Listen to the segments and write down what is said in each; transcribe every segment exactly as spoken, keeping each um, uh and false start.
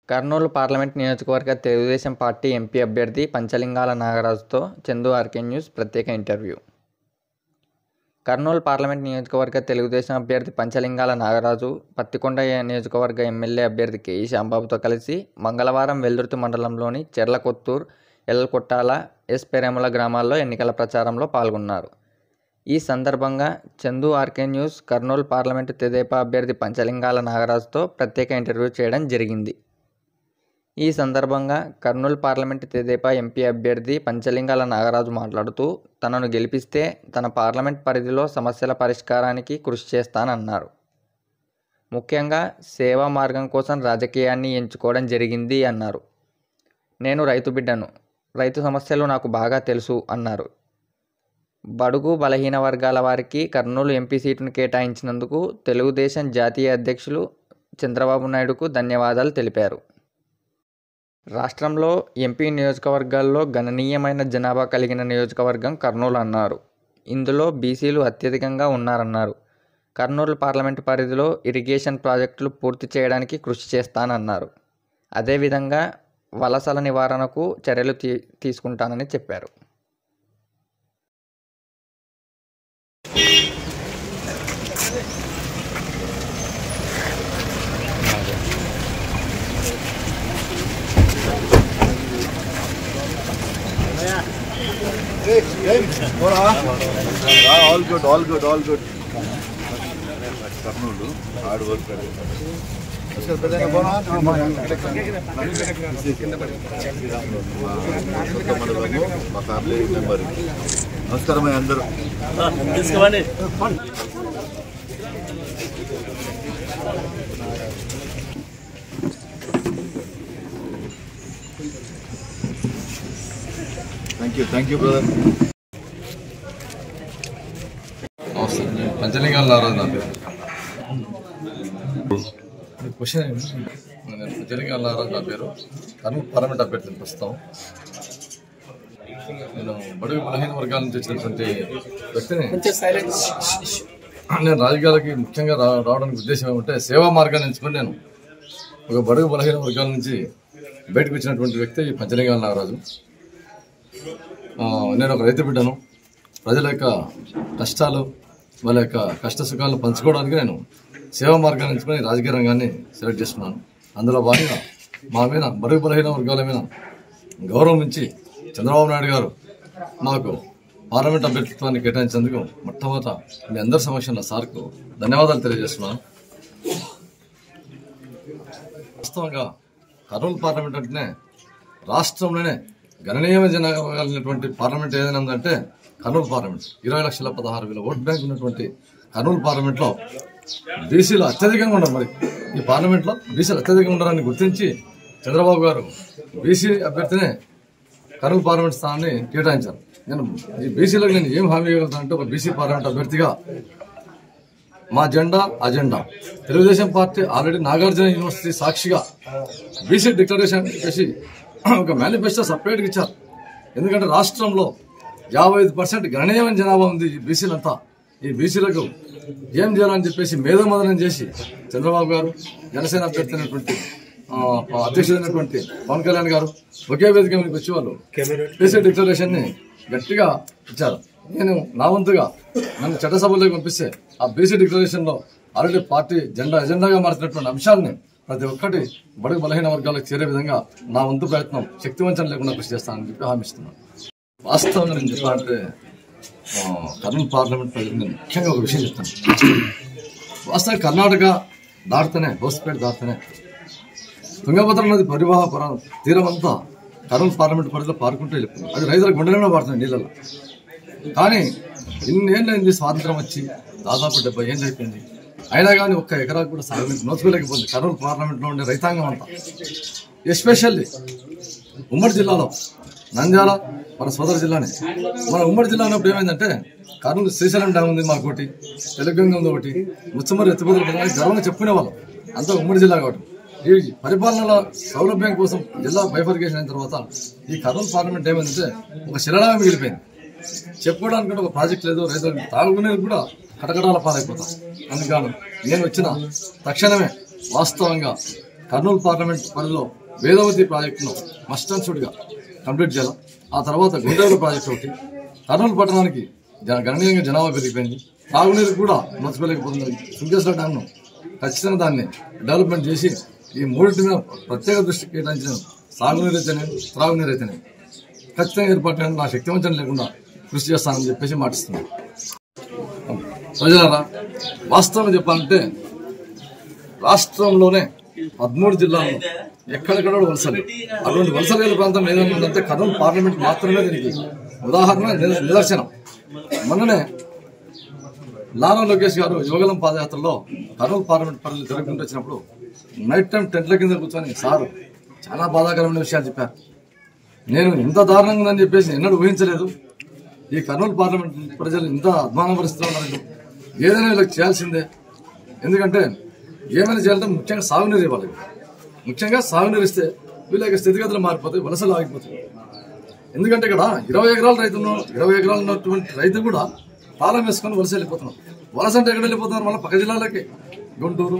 Kurnool parliament నియోజకవర్గ Telugu Desam party MP అభ్యర్థి పంచలింగాల నాగరాజుతో చందు ఆర్కే న్యూస్ ప్రత్యేక ఇంటర్వ్యూ. కర్నూలు పార్లమెంట్ నియోజకవర్గ తెలుగుదేశం అభ్యర్థి పంచలింగాల నాగరాజు పత్తికొండ నియోజకవర్గ ఎమ్మెల్యే అభ్యర్థి కేఈ శ్యాంబాబుతో కలిసి మంగళవారం వెల్దుర్తి మండలంలోని చెర్లకొత్తూరు, ఎల్కొట్టాల, ఎస్ పెరేముల గ్రామాల్లో ఎన్నికల ప్రచారంలో పాల్గొన్నారు. ఈ సందర్భంగా Chandu RK news Kurnool parliament తెదేపా అభ్యర్థి పంచలింగాల నాగరాజుతో ప్రత్యేక ఇంటర్వ్యూ చేయడం జరిగింది. ఈ సందర్భంగా కర్నూలు పార్లమెంటు తెదేపా ఎంపీ అభ్యర్థి పంచలింగాల నాగరాజు మాట్లాడుతూ, తనను గెలిపిస్తే తన పార్లమెంట్ పరిధిలో సమస్యల పరిష్కారానికి కృషి చేస్తానన్నారు. ముఖ్యంగా సేవా మార్గం కోసం రాజకీయాన్ని ఎంచుకోవడం జరిగింది అన్నారు. నేను రైతు బిడ్డను, రైతు సమస్యలు నాకు బాగా తెలుసు అన్నారు. బడుగు బలహీన వర్గాల వారికి కర్నూలు ఎంపీ సీటును కేటాయించినందుకు తెలుగుదేశం జాతీయ అధ్యక్షులు చంద్రబాబు నాయుడుకు ధన్యవాదాలు తెలిపారు. రాష్ట్రంలో ఎంపీ నియోజకవర్గాల్లో గణనీయమైన జనాభా కలిగిన నియోజకవర్గం కర్నూలు అన్నారు. ఇందులో బీసీలు అత్యధికంగా ఉన్నారన్నారు. కర్నూలు పార్లమెంటు పరిధిలో ఇరిగేషన్ ప్రాజెక్టులు పూర్తి చేయడానికి కృషి చేస్తానన్నారు. అదేవిధంగా వలసల నివారణకు చర్యలు తీ తీసుకుంటానని చెప్పారు. Hey, hey, all good, all good, all good. Karnoolu, hard work. మా ఫ్యామిలీ మెంబర్. నమస్కారం అందరూ. Thank you thank you brother. Panchalingala Nagaraju నా పేరు. క్వశ్చన్ నేను పంచలింగాల నాగరాజు నా పేరు. కర్నూలు పార్లమెంట్ అభ్యర్థిని ప్రస్తుతం. నేను బడుగు బలహీన వర్గాల నుంచి వచ్చినటువంటి వ్యక్తిని. నేను రాజకీయాలకి ముఖ్యంగా రా రావడానికి ఉద్దేశం ఏమంటే సేవా మార్గాన్ని ఎంచుకొని నేను ఒక బడుగు బలహీన వర్గాల నుంచి బయటకు వచ్చినటువంటి వ్యక్తి పంచలింగాల నాగరాజు. నేను ఒక రైతు బిడ్డను. ప్రజల యొక్క కష్టాలు, వాళ్ళ యొక్క కష్ట సుఖాలను పంచుకోవడానికి నేను సేవా మార్గాన్ని ఎంచుకొని రాజకీయ రంగాన్ని సెలెక్ట్ చేస్తున్నాను. అందులో భాగంగా మా మీద బడుగు బలహీన వర్గాల మీద గౌరవం ఇచ్చి చంద్రబాబు నాయుడు గారు నాకు పార్లమెంట్ అభ్యర్థిత్వాన్ని కేటాయించేందుకు మొట్టమొదట మీ అందరి సమక్షంలో సార్కు ధన్యవాదాలు తెలియజేస్తున్నాను. వాస్తవంగా కర్నూలు పార్లమెంట్ అంటేనే రాష్ట్రంలోనే గణనీయమైన జనాభా కలిగినటువంటి పార్లమెంట్ ఏదైనా ఉందంటే కర్నూలు పార్లమెంట్. ఇరవై లక్షల పదహారు వేల ఓట్ బ్యాంక్ ఉన్నటువంటి కర్నూలు పార్లమెంట్లో బీసీలు అత్యధికంగా ఉండరు. మరి ఈ పార్లమెంట్లో బీసీలు అత్యధికంగా ఉండాలని గుర్తించి చంద్రబాబు గారు బీసీ అభ్యర్థినే కర్నూలు పార్లమెంట్ స్థానాన్ని కేటాయించారు. నేను ఈ బీసీలకు నేను ఏం హామీ ఇవ్వగలుగుతానంటే, ఒక బీసీ పార్లమెంట్ అభ్యర్థిగా మా జెండా agenda Telugu Desam party already Nagarjuna university సాక్షిగా బీసీ డిక్లరేషన్ చేసి ఒక మేనిఫెస్టో సపరేట్గా ఇచ్చారు. ఎందుకంటే రాష్ట్రంలో యాభై ఐదు పర్సెంట్ గణనీయమైన జనాభా ఉంది ఈ బీసీలంతా. ఈ బీసీలకు ఏం చేయాలని చెప్పేసి మేధోమదనం చేసి చంద్రబాబు గారు, జనసేన అభ్యర్థి అయినటువంటి అధ్యక్షుడైనటువంటి పవన్ కళ్యాణ్ గారు ఒకే వేదిక మీదకి వచ్చి వాళ్ళు బీసీ డిక్లరేషన్ ని గట్టిగా ఇచ్చారు. నేను నా వంతుగా నన్ను చట్టసభలోకి పంపిస్తే ఆ బీసీ డిక్లరేషన్ లో ఆల్రెడీ పార్టీ జెండా ఎజెండాగా మారుతున్నటువంటి అంశాలని ప్రతి ఒక్కటి బడుగు బలహీన వర్గాలకు చేరే విధంగా నా వంతు ప్రయత్నం శక్తివంచన లేకుండా కృషి చేస్తానని చెప్పి హామీ ఇస్తున్నాను. వాస్తవంగా నేను చెప్పాలంటే కర్నూలు పార్లమెంట్ ప్రజలు నేను ముఖ్యంగా ఒక విషయం చెప్తాను. వాస్తవంగా కర్ణాటక దాటితేనే, హోస్పేట దాటితేనే తుంగభద్ర నది పరివాహ తీరం అంతా కర్నూలు పార్లమెంట్ పరిధిలో పారుకుంటూ వెళ్ళిపోయింది. అది రైతుల గుండెలో పడుతుంది నీళ్ళలో. కానీ ఇన్నేళ్ళైంది స్వాతంత్రం వచ్చి, దాదాపు డెబ్బై ఏళ్ళు అయిపోయింది. అయినా కానీ ఒక్క ఎకరాకు కూడా సాగు నోచుకోలేకపోయింది కర్నూలు పార్లమెంట్లో ఉండే రైతాంగం అంతా. ఎస్పెషల్లీ ఉమ్మడి జిల్లాలో నంద్యాల మన సోదర జిల్లానే. మన ఉమ్మడి జిల్లా ఉన్నప్పుడు ఏమైందంటే, కర్నూలు శ్రీశైలం డ్యామ్ ఉంది మాకు ఒకటి, తెలుగంగ ఉంది ఒకటి, ముచ్చమరి ఎత్తిపోతలు గర్వంగా చెప్పుకునేవాళ్ళం. అంతా ఉమ్మడి జిల్లా కాబట్టి ఈ పరిపాలనలో సౌలభ్యం కోసం జిల్లా బైఫర్కేషన్ అయిన తర్వాత ఈ కర్నూలు పార్లమెంట్ ఏమైందంటే ఒక శిలలాగా మిగిలిపోయింది. చెప్పుకోవడానికి ఒక ప్రాజెక్ట్ లేదు, రైతులకు తాగునీరు కూడా కటకటాల పాలైపోతాం. అందుకని నేను వచ్చిన తక్షణమే వాస్తవంగా కర్నూలు పార్లమెంట్ పరిధిలో వేదవతి ప్రాజెక్టును మస్ట్ అండ్ షుడ్గా కంప్లీట్ చేయాలి. ఆ తర్వాత గుంటూరు ప్రాజెక్టు ఒకటి. కర్నూలు పట్టణానికి గణనీయంగా జనాభా పెరిగిపోయింది. తాగునీరు కూడా మర్చిపోలేకపోతుంది. సుంకేశ్వర డ్యామ్ను ఖచ్చితంగా దాన్ని డెవలప్మెంట్ చేసి ఈ మూడింటి మీద ప్రత్యేక దృష్టి కేటాయించిన సాగునీరు అయితేనే త్రాగునీరు అయితేనే ఖచ్చితంగా ఏర్పాటు నా శక్తివంచన లేకుండా కృషి చేస్తానని చెప్పేసి మాటిస్తున్నాను. ప్రజలారా, వాస్తవంగా చెప్పాలంటే రాష్ట్రంలోనే పదమూడు జిల్లాల్లో ఎక్కడెక్కడ వలసలు, అటువంటి వలసలు ప్రాంతం ఏదంటే కర్నూలు పార్లమెంట్ మాత్రమే దీనికి ఉదాహరణ నిదర్శనం. మొన్ననే నారా లోకేష్ గారు యువగలం పాదయాత్రలో కర్నూలు పార్లమెంట్ పరిధిలో జరుగుతుంటూ వచ్చినప్పుడు నైట్ టైం టెంట్ల కింద కూర్చొని సారు చాలా బాధాకరమైన విషయాలు చెప్పారు. నేను ఇంత దారుణంగా ఉందని చెప్పేసి ఎన్నడూ ఊహించలేదు. ఈ కర్నూలు పార్లమెంట్ ప్రజలు ఇంత అధ్వాన పరిస్థితిలో ఉన్నారు. ఏదైనా వీళ్ళకి చేయాల్సిందే. ఎందుకంటే ఏమైనా చేయాలంటే ముఖ్యంగా సాగునీరు ఇవ్వాలి. ముఖ్యంగా సాగునీరు ఇస్తే వీళ్ళ యొక్క స్థితిగతులు మారిపోతాయి, వలసలు ఆగిపోతాయి. ఎందుకంటే ఇక్కడ ఇరవై ఎకరాల రైతులు ఇరవై ఎకరాలు ఉన్నటువంటి రైతు కూడా తాళం వేసుకొని వలస వెళ్ళిపోతున్నారు. వలస అంటే ఎక్కడ వెళ్ళిపోతున్నారు? మన పక్క జిల్లాలకి, గుంటూరు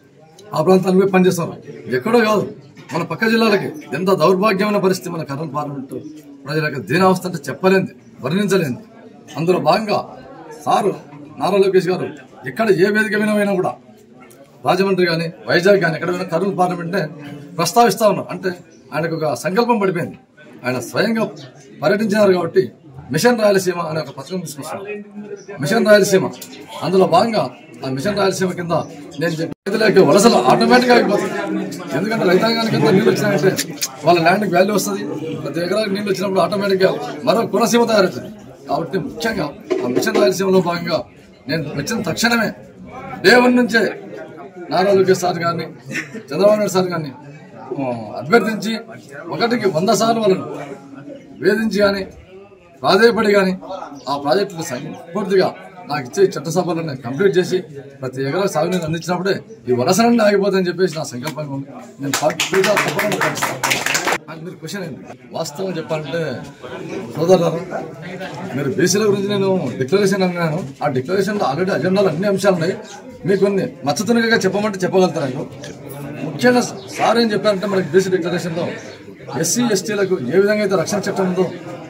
ఆ ప్రాంతానికి పోయి పనిచేస్తున్నారు. ఎక్కడో కాదు, మన పక్క జిల్లాలకి. ఎంత దౌర్భాగ్యమైన పరిస్థితి మన కర్నూలు పార్లమెంటు ప్రజలకు. దీనావస్థ అంటే చెప్పలేంది, వర్ణించలేంది. అందులో భాగంగా సారు నారా లోకేష్ గారు ఇక్కడ ఏ వేదిక వినమైనా కూడా రాజమండ్రి కానీ వైజాగ్ కానీ ఎక్కడ పోయినా కర్నూలు పార్లమెంట్నే ప్రస్తావిస్తా ఉన్నారు. అంటే ఆయనకు ఒక సంకల్పం పడిపోయింది. ఆయన స్వయంగా పర్యటించినారు కాబట్టి మిషన్ రాయలసీమ అనే ఒక పథకం తీసుకొస్తున్నారు. మిషన్ రాయలసీమ అందులో భాగంగా ఆ మిషన్ రాయలసీమ కింద నేను చెప్పేది వలసలు ఆటోమేటిక్గా అయిపోతుంది. ఎందుకంటే రైతాంగానికి ఎంత నీళ్ళు వచ్చినాయంటే వాళ్ళ ల్యాండ్కి వాల్యూ వస్తుంది. ప్రతి ఎకరానికి నీళ్ళు వచ్చినప్పుడు ఆటోమేటిక్గా మరో కులసీమ తయారవుతుంది. కాబట్టి ముఖ్యంగా ఆ మిషన్ రాయలసీమలో భాగంగా నేను వచ్చిన తక్షణమే డే వన్ నుంచే నారా లోకేష్ సార్ గారిని, చంద్రబాబు నాయుడు సార్ గారిని అభ్యర్థించి ఒకటికి వంద సార్లు వాళ్ళను వేధించి కానీ ప్రాధేయపడి కానీ ఆ ప్రాజెక్టును సంపూర్తిగా నాకు ఇచ్చే చట్టసభలో నేను కంప్లీట్ చేసి ప్రతి ఎకరా సాగునీరు అందించినప్పుడే ఈ వలసలన్నీ ఆగిపోతాయని చెప్పేసి నా సంకల్పంగా ఉంది. నేను పూర్తిగా తప్పకుండా పాటిస్తాను. మీరు క్వశ్చన్ ఏంటి? వాస్తవం చెప్పాలంటే సోదరులారా, మీరు బీసీల గురించి నేను డిక్లరేషన్ అన్నాను. ఆ డిక్లరేషన్లో ఆల్రెడీ అజెండాలో అన్ని అంశాలు ఉన్నాయి. మీకు కొన్ని మచ్చతునిగా చెప్పమంటే చెప్పగలుగుతాను. ముఖ్యంగా సార్ ఏం చెప్పారంటే మనకి బీసీ డిక్లరేషన్లో ఎస్సీ ఎస్టీలకు ఏ విధంగా అయితే రక్షణ చట్టం ఉందో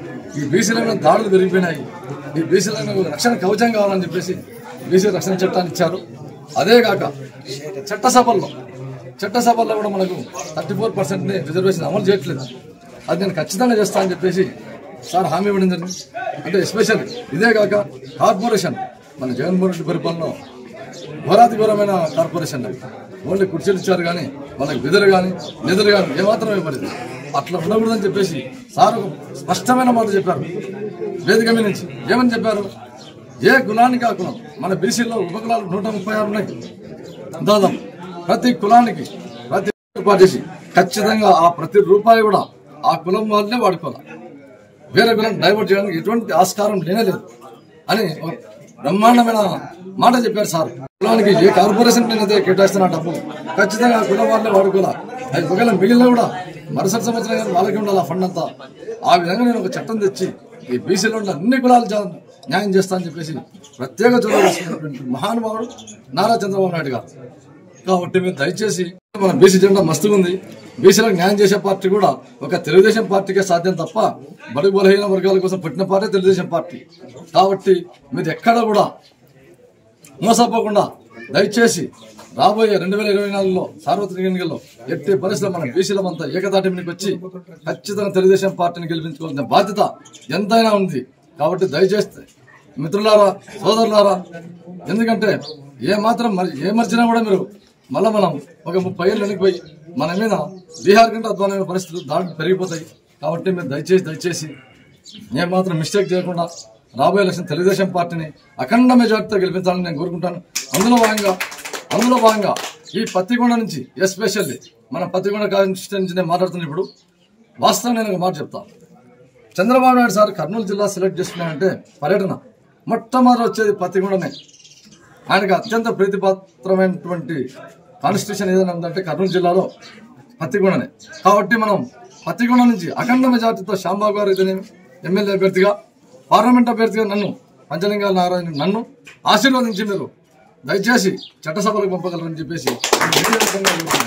ఈ బీసీల మీద దాడులు పెరిగిపోయినాయి. ఈ బీసీలకు రక్షణ కవచం కావాలని చెప్పేసి బీసీ రక్షణ చట్టాన్ని ఇచ్చారు. అదే కాక చట్టసభల్లో చట్టసభల్లో కూడా మనకు థర్టీ ఫోర్ పర్సెంట్ని రిజర్వేషన్ అమలు చేయట్లేదు. అది నేను ఖచ్చితంగా చేస్తా అని చెప్పేసి సార్ హామీ ఇవ్వడం జరిగింది. అంటే ఎస్పెషల్ ఇదే కాక కార్పొరేషన్ మన జగన్మోహన్ రెడ్డి పరిపాలనలో ఘోరాతి ఘోరమైన కార్పొరేషన్ ఓన్లీ కుర్చీలు ఇచ్చారు కానీ వాళ్ళకి విధులు కానీ నిధులు కానీ ఏమాత్రం ఇవ్వలేదు. అట్లా ఉండకూడదని చెప్పేసి సార్ ఒక స్పష్టమైన మాట చెప్పారు వేదిక మీద నుంచి. ఏమని చెప్పారు? ఏ కులానికి ఆ కులం, మన బీసీలో ఉపకులాలు నూట ముప్పై ఆరు ఉన్నాయి దాదాపు. ప్రతి కులానికి ప్రతి ఏర్పాటు చేసి ఖచ్చితంగా ఆ ప్రతి రూపాయి కూడా ఆ కులం వాళ్ళనే వాడుకోవాలి. వేరే కులం డైవర్ట్ చేయడానికి ఎటువంటి ఆస్కారం లేనేలేదు అని బ్రహ్మాండమైన మాట చెప్పారు సార్. కులానికి ఏ కార్పొరేషన్ నేనైతే కేటాయిస్తున్నా డబ్బు ఖచ్చితంగా ఆ కులం వాళ్ళనే వాడుకోవాలి. అది ఒకవేళ మిగిలిన కూడా మరుసటి సంవత్సరం వాళ్ళకి ఉండాలి ఆ ఫండ్ అంతా. ఆ విధంగా నేను ఒక చట్టం తెచ్చి ఈ బీసీలో ఉన్న అన్ని కులాలు న్యాయం చేస్తా అని చెప్పేసి ప్రత్యేక చొరవ తీసుకున్నటువంటి మహానుభావుడు నారా చంద్రబాబు నాయుడు గారు. కాబట్టి మీరు దయచేసి మన బీసీ జెండా మస్తుగా ఉంది. బీసీలకు న్యాయం చేసే పార్టీ కూడా ఒక తెలుగుదేశం పార్టీకే సాధ్యం తప్ప బడుగు బలహీన వర్గాల కోసం పుట్టిన పార్టీ తెలుగుదేశం పార్టీ. కాబట్టి మీరు ఎక్కడ కూడా మోసపోకుండా దయచేసి రాబోయే రెండు వేల ఇరవై నాలుగులో సార్వత్రిక ఎన్నికల్లో ఎట్టి పరిస్థితుల్లో మన బీసీలమంతా ఏకతాటి మీదకి వచ్చి ఖచ్చితంగా తెలుగుదేశం పార్టీని గెలిపించుకోవాల్సిన బాధ్యత ఎంతైనా ఉంది. కాబట్టి దయచేసి మిత్రులారా, సోదరులారా, ఎందుకంటే ఏ మాత్రం మరి ఏ మర్చినా కూడా మీరు మళ్ళీ మనం ఒక ముప్పై ఏళ్ళు వెనక్కిపోయి మన మీద బీహార్ కంటే అధ్వానమైన పరిస్థితులు దాడులు పెరిగిపోతాయి. కాబట్టి మీరు దయచేసి దయచేసి ఏ మాత్రం మిస్టేక్ చేయకుండా రాబోయే ఎలక్షన్ తెలుగుదేశం పార్టీని అఖండ మెజార్టీతో గెలిపించాలని నేను కోరుకుంటాను. అందులో భాగంగా అందులో భాగంగా ఈ పత్తికొండ నుంచి ఎస్పెషల్లీ మన పత్తికొండ కాన్స్టిట్యూన్సీ నేను మాట్లాడుతున్న ఇప్పుడు వాస్తవం నేను ఒక మాట చెప్తాను. చంద్రబాబు నాయుడు సార్ కర్నూలు జిల్లా సెలెక్ట్ చేసుకున్నాయంటే పర్యటన మొట్టమొదటి వచ్చేది పత్తికొండనే. ఆయనకు అత్యంత ప్రీతిపాత్రమైనటువంటి కాన్స్టిట్యూషన్ ఏదైనా ఉందంటే కర్నూలు జిల్లాలో పత్తికొండనే. కాబట్టి మనం పత్తికొండ నుంచి అఖండ మెజార్టీతో శ్యాంబాబు గారు అయితేనేమి ఎమ్మెల్యే అభ్యర్థిగా, పార్లమెంట్ అభ్యర్థిగా నన్ను పంచలింగాల నారాయణ నన్ను ఆశీర్వదించి మీరు దయచేసి చట్టసభలకు పంపగలరని చెప్పేసి